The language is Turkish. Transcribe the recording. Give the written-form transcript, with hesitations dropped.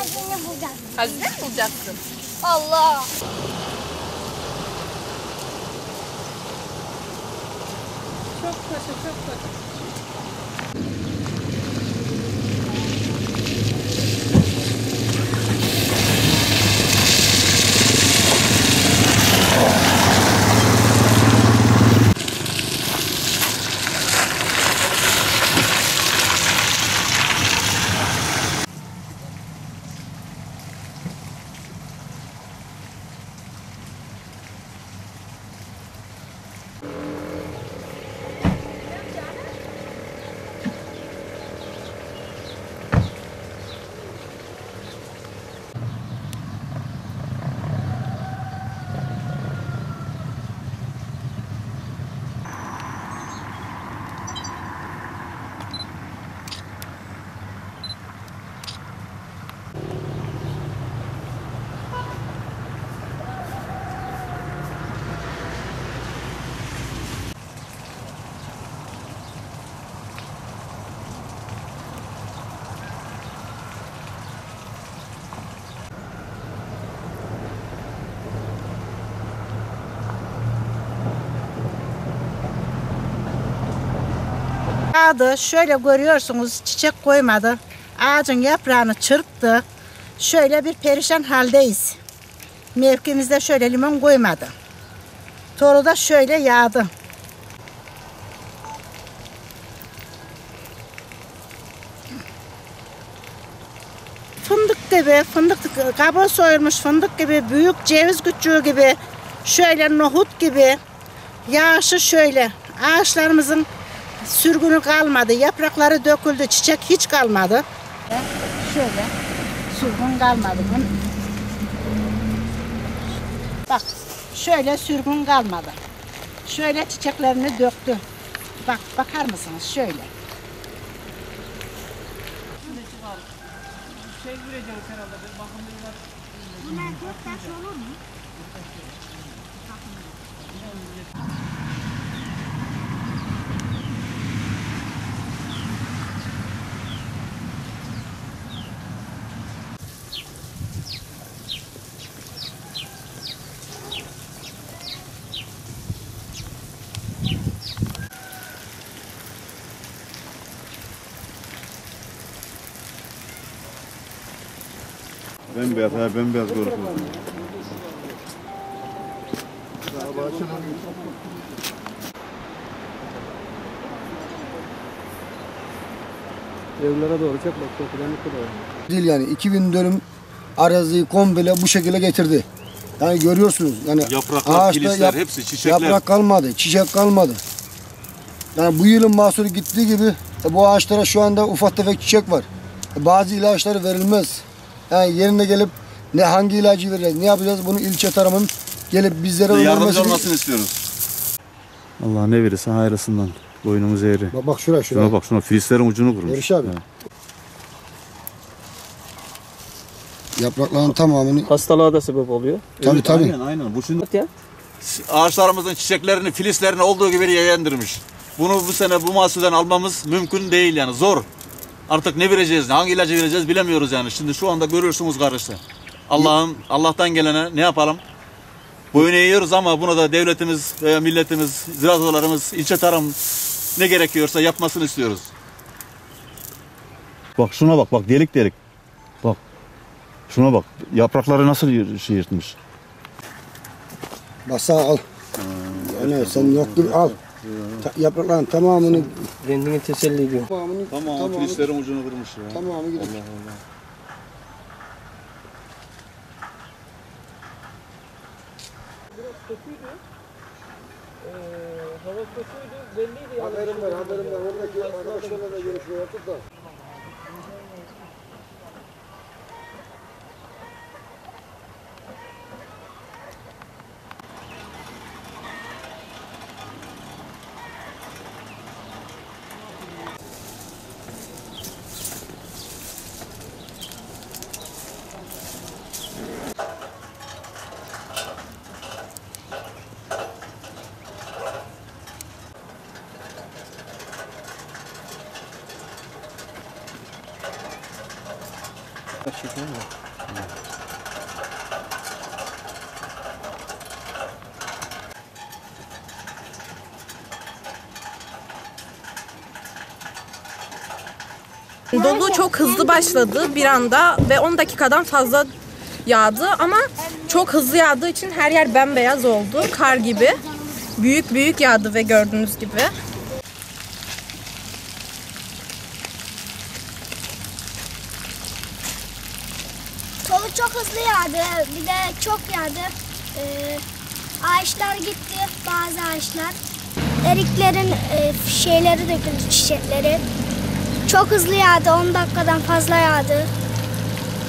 hazine bulacağız. Hazine mi bulacaksın? Allah. Çok paşa, çok paşa. Ağadı şöyle görüyorsunuz, çiçek koymadı. Ağacın yaprağını çırptı. Şöyle bir perişan haldeyiz. Mevkimizde şöyle limon koymadı. Toru da şöyle yağdı. Fındık gibi, fındık kabuğu soyulmuş fındık gibi, büyük ceviz küçüğü gibi, şöyle nohut gibi, yağışı şöyle. Ağaçlarımızın sürgünü kalmadı, yaprakları döküldü, çiçek hiç kalmadı. Şöyle, sürgün kalmadı. Bak, şöyle sürgün kalmadı. Şöyle çiçeklerini döktü. Bak, bakar mısınız? Şöyle. Bunlar 4 taş olur mu? Bembeyaz, bembeyaz görünüyor. Evlere doğru çek bak, çok önemli değil yani 2000 dönüm araziyi komple bu şekilde getirdi. Yani görüyorsunuz yani yapraklar, filizler, hepsi çiçekler. Yaprak kalmadı, çiçek kalmadı. Yani bu yılın mahsulü gittiği gibi bu ağaçlara şu anda ufak tefek çiçek var. Bazı ilaçları verilmez. Yani yerine gelip ne hangi ilacı vereceğiz, ne yapacağız bunu ilçe tarafının gelip bizlere yardımcı olmasını istiyoruz. Allah ne verirse hayırlısından. Boynumuz eğri. Bak şuraya. Şuna bak, şuna filizlerin ucunu kurmuş. Barış abi. Yaprakların tamamını... Hastalığa da sebep oluyor. Tabii. Aynen. Bu şimdi ağaçlarımızın çiçeklerini, filizlerini olduğu gibi yayındırmış. Bunu bu sene bu mahsulden almamız mümkün değil yani, zor. Artık ne vereceğiz, hangi ilacı vereceğiz bilemiyoruz yani. Şimdi şu anda görüyorsunuz kardeşler. Allah'tan gelene ne yapalım? Boyun eğiyoruz ama bunu da devletimiz, milletimiz, ziraat odalarımız, ilçe tarım ne gerekiyorsa yapmasını istiyoruz. Bak şuna bak, delik delik. Bak. Şuna bak, yaprakları nasıl yırtmış. Basa al. Yani sen yok gibi al. Yaprakların tamamını... Kendini teselli ediyor. Tamam, filizlerin ucunu kırmış ya. Tamamı gidiyor. Allah. Biraz kötüydü. Hava kötüydü. Belliydi yani. Haberim var. Oradaki arkadaşlarla da görüşme yaptık da. Çekiyor mu? Dolu çok hızlı başladı bir anda ve 10 dakikadan fazla yağdı ama çok hızlı yağdığı için her yer bembeyaz oldu. Kar gibi. Büyük büyük yağdı ve gördüğünüz gibi. Dolu çok hızlı yağdı. Bir de çok yağdı. Ağaçlar gitti. Bazı ağaçlar. Eriklerin şeyleri döküldü, çiçekleri. Çok hızlı yağdı. 10 dakikadan fazla yağdı.